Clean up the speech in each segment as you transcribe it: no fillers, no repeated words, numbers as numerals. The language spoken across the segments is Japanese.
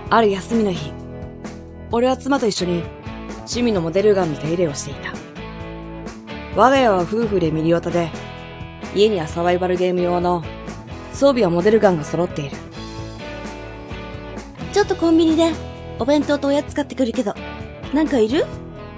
ある休みの日、俺は妻と一緒に趣味のモデルガンの手入れをしていた。我が家は夫婦でミリオタで、家にはサバイバルゲーム用の装備やモデルガンが揃っている。 ちょっとコンビニでお弁当とおやつ買ってくるけど、なんかいる？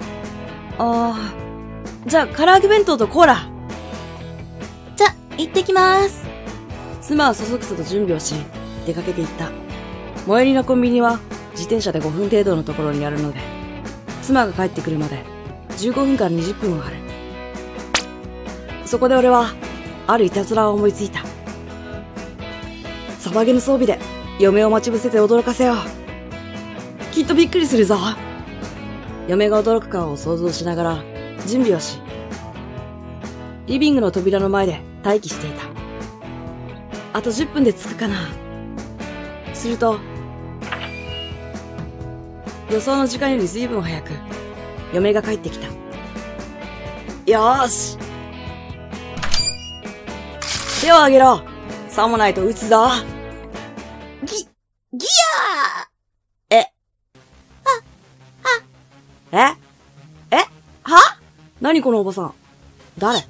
じゃあ唐揚げ弁当とコーラ。 じゃ、行ってきまーす。 妻はそそくさと準備をし、出かけていった。最寄りのコンビニは自転車で5分程度のところにあるので、妻が帰ってくるまで15分から20分はある。そこで俺は、あるいたずらを思いついた。サバゲの装備で嫁を待ち伏せて驚かせよう。きっとびっくりするぞ。嫁が驚く顔を想像しながら準備をし、リビングの扉の前で待機していた。あと10分で着くかな。すると、予想の時間より随分早く、嫁が帰ってきた。よーし。手を挙げろ。さもないと撃つぞ。 ギヤーは何このおばさん。誰？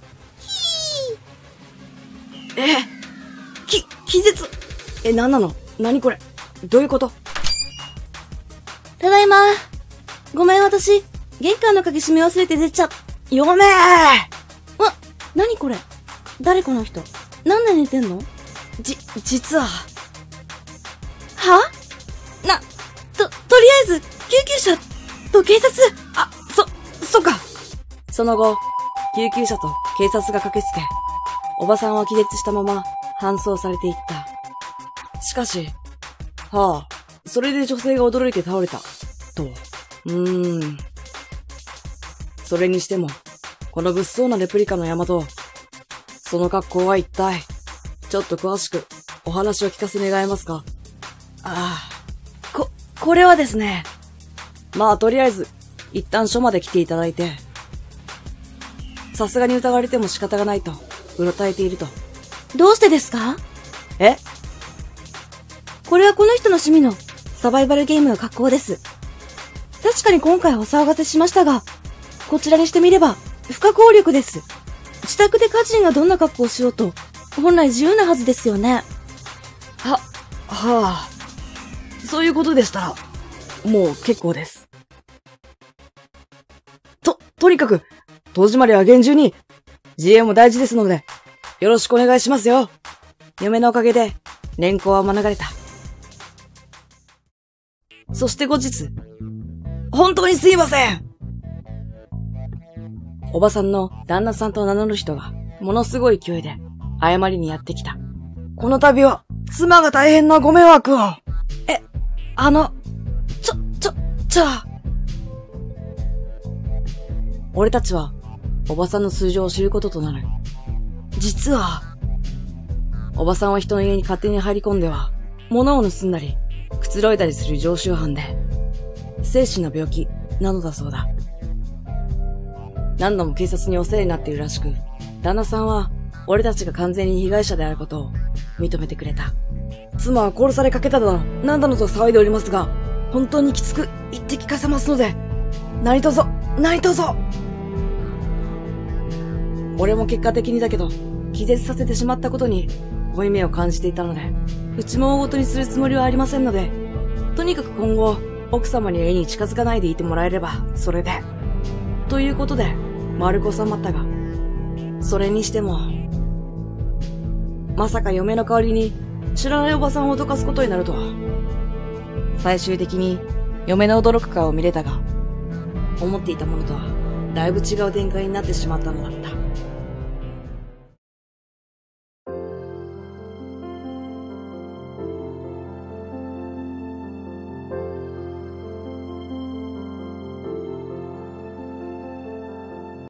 気絶。何なの？何これ？どういうこと？ ただいま。ごめん、私、玄関の鍵閉め忘れて出ちゃ。 嫁ー！ 何これ？誰この人？なんで寝てんの？ 実は。 は？とりあえず、救急車と警察。 そっか。その後、救急車と警察が駆けつけ、おばさんは気絶したまま搬送されていった。しかし、それで女性が驚いて倒れた。と。それにしても、この物騒なレプリカの山と、その格好は一体、ちょっと詳しくお話を聞かせ願えますか？これはですね。まあとりあえず、一旦署まで来ていただいて、さすがに疑われても仕方がないと、うろたえていると。 どうしてですか？これはこの人の趣味のサバイバルゲームの格好です。確かに今回お騒がせしましたが、こちらにしてみれば不可抗力です。自宅で家人がどんな格好をしようと、本来自由なはずですよね。 そういうことでしたら、もう結構です。とにかく、戸締まりは厳重に、自衛も大事ですので、よろしくお願いしますよ。嫁のおかげで、連行は免れた。そして後日、本当にすいません。おばさんの旦那さんと名乗る人が、ものすごい勢いで、謝りにやってきた。この度は、妻が大変なご迷惑を。俺たちは、おばさんの素性を知ることとなる。実は、おばさんは人の家に勝手に入り込んでは、物を盗んだり、くつろいだりする常習犯で、精神の病気なのだそうだ。何度も警察にお世話になっているらしく、旦那さんは、俺たちが完全に被害者であることを認めてくれた。妻は殺されかけただの、なんだのと騒いでおりますが、本当にきつく言って聞かせますので、何卒。俺も結果的にだけど、気絶させてしまったことに、負い目を感じていたので、うちも大ごとにするつもりはありませんので、とにかく今後、奥様に家に近づかないでいてもらえれば、それで。ということで、丸く収まったが、それにしても、まさか嫁の代わりに、知らないおばさんを脅かすことになるとは。最終的に、嫁の驚く顔を見れたが、思っていたものとは、だいぶ違う展開になってしまったのだった。